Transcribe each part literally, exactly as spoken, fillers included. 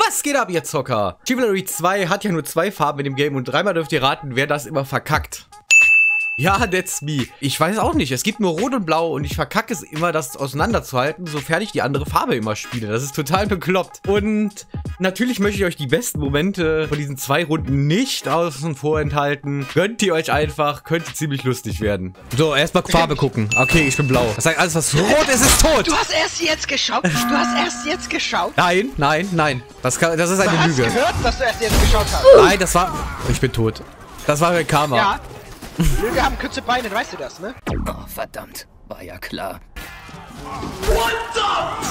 Was geht ab, ihr Zocker? Chivalry zwei hat ja nur zwei Farben in dem Game und dreimal dürft ihr raten, wer das immer verkackt. Ja, that's me. Ich weiß auch nicht. Es gibt nur Rot und Blau und ich verkacke es immer, das auseinanderzuhalten, sofern ich die andere Farbe immer spiele. Das ist total bekloppt. Und natürlich möchte ich euch die besten Momente von diesen zwei Runden nicht außen vor enthalten. Gönnt ihr euch einfach, könnte ziemlich lustig werden. So, erstmal Farbe gucken. Okay, ich bin blau. Das heißt, alles, was rot ist, ist tot. Du hast erst jetzt geschaut. Du hast erst jetzt geschaut. Nein, nein, nein. Das, kann, das ist eine du Lüge. Du hast gehört, dass du erst jetzt geschaut hast. Nein, das war... Ich bin tot. Das war mein Karma. Ja. Lüge haben kurze Beine, weißt du das, ne? Oh, verdammt. War ja klar. What the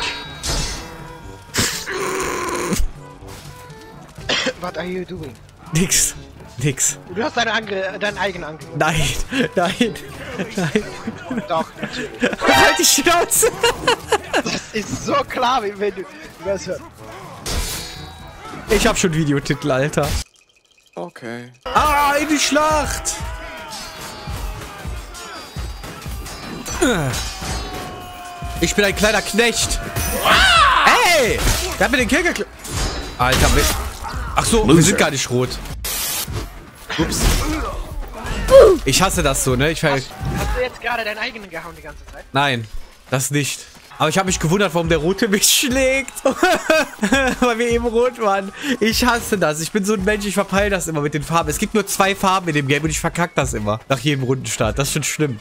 fuck? What are you doing? Nix. Nix. Du hast deine Angr deinen eigenen Angriff. Nein. Nein. Nein. Doch, natürlich. Halt die Schnauze. Das ist so klar, wie wenn du das hörst. Ich hab schon Videotitel, Alter. Okay. Ah, in die Schlacht! Ich bin ein kleiner Knecht. Ah! Ey! Der hat mir den Kill geklaut. Alter, wir... Ach so, wir sind gar nicht rot. Ups. Ich hasse das so, ne? Ich hast, hast du jetzt gerade deinen eigenen gehauen die ganze Zeit? Nein, das nicht. Aber ich habe mich gewundert, warum der Rote mich schlägt. Weil wir eben rot waren. Ich hasse das. Ich bin so ein Mensch, ich verpeile das immer mit den Farben. Es gibt nur zwei Farben in dem Game und ich verkacke das immer. Nach jedem Rundenstart. Das ist schon schlimm.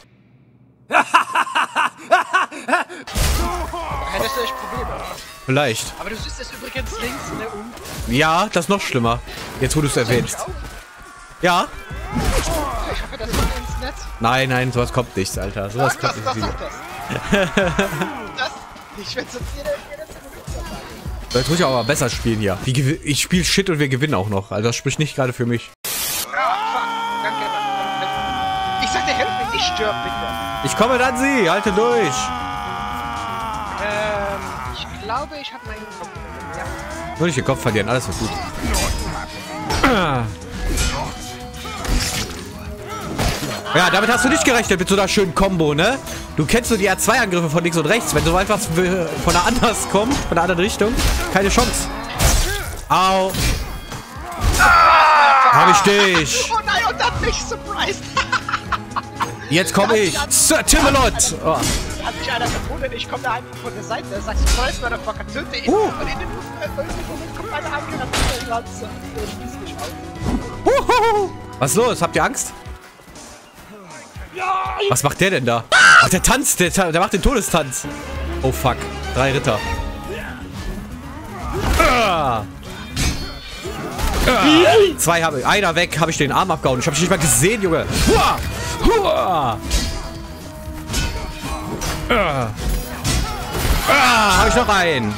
Hättest du echt Probleme. Vielleicht. Aber du siehst es übrigens links, ne? Um. Ja, das ist noch schlimmer. Jetzt, wo du es erwähnst. Ja. Ich hoffe, das kommt ins Netz. Nein, nein, sowas kommt nicht, Alter. Sowas Sag kommt das, nicht. das, das, das. Ich werde sonst jeder, jeder zu Da tue ich aber besser spielen hier. Ich spiele Shit und wir gewinnen auch noch. Also das spricht nicht gerade für mich. Danke. Ich sag dir, helf mir, ich stirb bitte. Ich komme dann sie, halte durch. Ähm, ich glaube, ich habe meinen Kopf. Ja. Nur nicht den Kopf verlieren, alles wird gut. Ja, damit hast du nicht gerechnet mit so einer schönen Combo, ne? Du kennst so die R zwei Angriffe von links und rechts. Wenn so etwas von der anders kommt, von der anderen Richtung, keine Chance. Au. Hab ich dich. Oh nein, und dann mich surprised. Jetzt komme ich. Sir Timmelot. Oh. Hat mich einer verwundert, ich komme da einfach von der Seite. Er sagt, surprise, Motherfucker, töte ihn. Uh. Und in dem Moment kommt einer angerannt und der Ganze. Der schließt mich auf. Uhuhu. Was ist los? Habt ihr Angst? Ja! Was macht der denn da? Ach, der tanzt. Der, der macht den Todestanz. Oh, fuck. Drei Ritter. Ah. Ah. Zwei habe ich. Einer weg. Habe ich den Arm abgehauen. Ich habe dich nicht mal gesehen, Junge. Hua. Hua. Ah. Ah. Habe ich noch einen.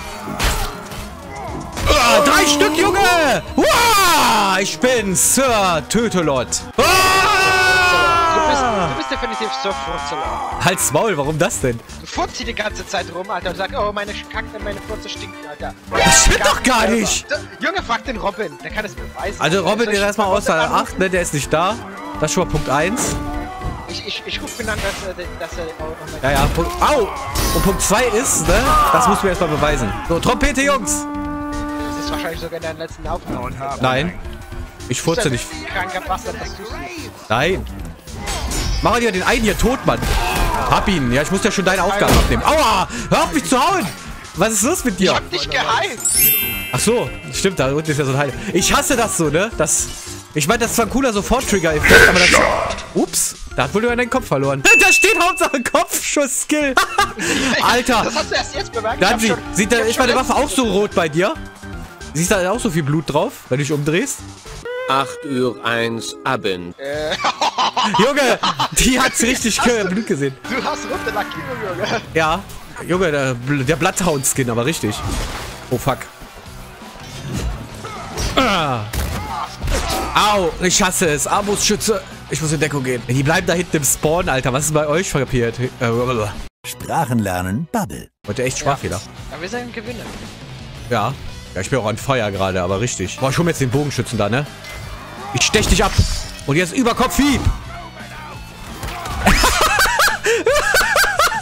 Ah, drei Stück, Junge. Hua. Ich bin Sir Tötelot. Ah. Du bist, du bist definitiv so Furzeler. Halt's Maul, warum das denn? Du furzt die ganze Zeit rum, Alter, und sagst, oh, meine Kacke, meine Furze stinken, Alter. Das stimmt doch gar nicht! Da, Junge, frag den Robin, der kann es beweisen. Also Robin ist erstmal außer Robin Acht, ne? Der ist nicht da. Das ist schon mal Punkt eins. Ich, ich, ich rufe ihn an, dass er... Dass er oh, oh Ja, ja, Punkt... Au! Und Punkt zwei ist, ne? Das musst du mir erstmal beweisen. So, Trompete, Jungs! Das ist wahrscheinlich sogar in deinen letzten Aufnahmen. Nein. Ich furze nicht. Kranker Bastard, das tust du nicht. Nein. Mach dir den einen hier tot, Mann. Hab ihn. Ja, ich muss ja schon deine Aufgaben abnehmen. Aua! Hör auf mich zu hauen! Was ist los mit dir? Ich hab dich geheilt! Ach so, stimmt, da unten ist ja so ein Heil. Ich hasse das so, ne? Das... Ich meine, das ist zwar ein cooler Sofort-Trigger-Effekt, aber das... Ups, da hat wohl nur deinen Kopf verloren. Da steht Hauptsache Kopfschuss-Skill. Alter. Das hast du erst jetzt bemerkt. Dann sie, schon, sieht da, ist meine Waffe auch so rot bei dir? Siehst du da auch so viel Blut drauf, wenn du dich umdrehst? acht Uhr eins Abend. Äh. Junge, die hat's richtig Blut gesehen. Du hast rote Lackierung, Junge. Ja, Junge, der, der Bloodhound-Skin, aber richtig. Oh, fuck. Ah. Au, ich hasse es. Armbrustschütze. Ich muss in Deckung gehen. Die bleiben da hinten im Spawn, Alter. Was ist bei euch verkapiert? Äh, Sprachenlernen Bubble. Heute echt Sprachfehler. Ja, wir sind Gewinner. Ja. Ja, ich bin auch an Feuer gerade, aber richtig. Boah, ich hol mir jetzt den Bogenschützen da, ne? Ich stech dich ab. Und jetzt Überkopfhieb.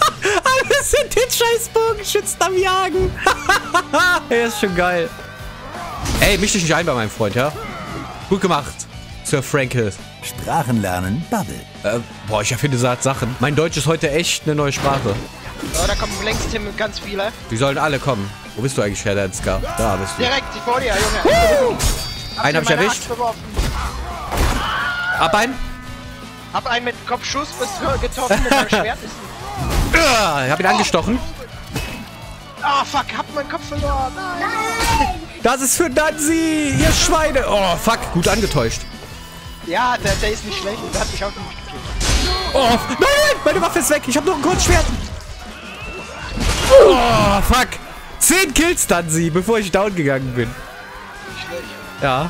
Alle sind den scheiß Bogenschützen am Jagen. Er ist schon geil. Ey, misch dich nicht ein bei meinem Freund, ja? Gut gemacht, Sir Frankel. Sprachenlernen Bubble. Äh, boah, ich erfinde Sachen. Mein Deutsch ist heute echt eine neue Sprache. Oh, da kommen längst Tim ganz viele. Die sollen alle kommen. Wo bist du eigentlich her, Danska? Da bist du. Direkt vor dir, Junge. Einen hab ich erwischt. Ab einen. Hab einen mit Kopfschuss bis getroffen mit meinem Schwert. Ich hab ihn angestochen. Ah, oh, fuck, hab meinen Kopf verloren. Nein. Das ist für Danzi, ihr Schweine. Oh, fuck, gut angetäuscht. Ja, der, der ist nicht schlecht. Der hat mich auch nicht gekillt. Oh, nein, nein, meine Waffe ist weg. Ich hab noch ein Kurzschwert. Oh, fuck. Zehn Kills, Danzi, bevor ich down gegangen bin. Nicht schlecht. Ja.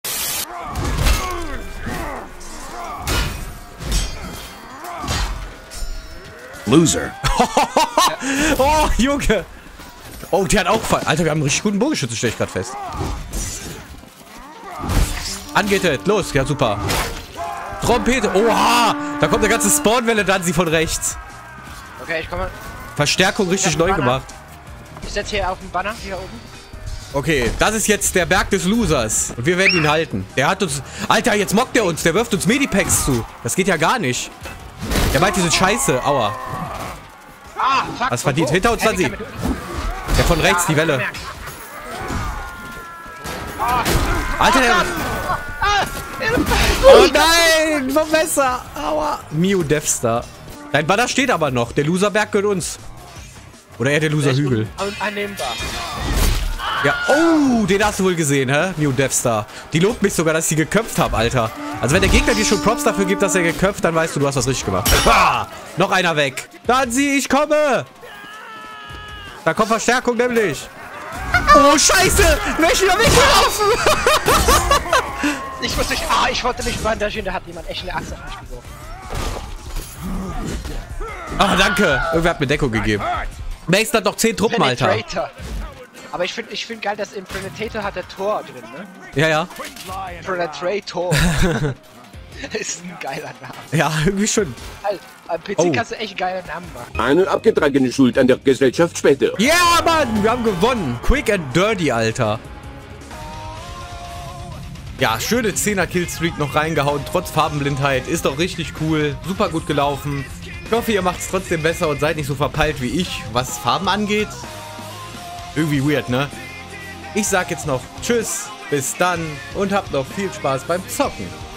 Loser. Oh, Junge. Oh, der hat auch... Alter, wir haben einen richtig guten Bogenschützen, stelle ich gerade fest. Angetet, los. Ja, super. Trompete. Oha. Da kommt eine ganze Spawnwelle, dann sie von rechts. Okay, ich komme. Verstärkung richtig neu gemacht. Ich setze hier auf den Banner, hier oben. Okay, das ist jetzt der Berg des Losers. Und wir werden ihn halten. Der hat uns... Alter, jetzt mockt er uns. Der wirft uns Medipacks zu. Das geht ja gar nicht. Der meint, die sind scheiße. Aua. Ah, fuck. Was verdient? Hinter uns, dann sie. Der von rechts, die Welle. Alter, der... Oh nein, vom Messer. Aua. Miu Devstar. Dein Banner steht aber noch. Der Loserberg gehört uns. Oder eher der Loserhügel. Annehmbar. Ja, oh, den hast du wohl gesehen, hä? Miu Devstar. Die lobt mich sogar, dass ich sie geköpft habe, Alter. Also wenn der Gegner dir schon Props dafür gibt, dass er geköpft, dann weißt du, du hast was richtig gemacht. Ah, noch einer weg. Dann sieh, ich komme. Da kommt Verstärkung nämlich. Oh, scheiße. Welchen hab ich gelaufen? Ich muss mich... Ah, ich wollte mich bandagieren. Da hat jemand echt eine Axt auf mich geworfen. Ah, danke. Irgendwer hat mir Deckung gegeben. Mace hat noch zehn Truppen, Alter. Penetrator. Aber ich finde ich find geil, dass im Penetrator hat der Tor drin, ne? Ja, ja. Penetrator. Ist ein geiler Name. Ja, irgendwie schon. Halt, am P C Oh. kannst du echt geile Namen machen. Eine abgetragene Schuld an der Gesellschaft später. Ja, Mann, wir haben gewonnen. Quick and dirty, Alter. Ja, schöne zehner-Kill-Streak noch reingehauen, trotz Farbenblindheit. Ist doch richtig cool. Super gut gelaufen. Ich hoffe, ihr macht es trotzdem besser und seid nicht so verpeilt wie ich, was Farben angeht. Irgendwie weird, ne? Ich sag jetzt noch Tschüss, bis dann und habt noch viel Spaß beim Zocken.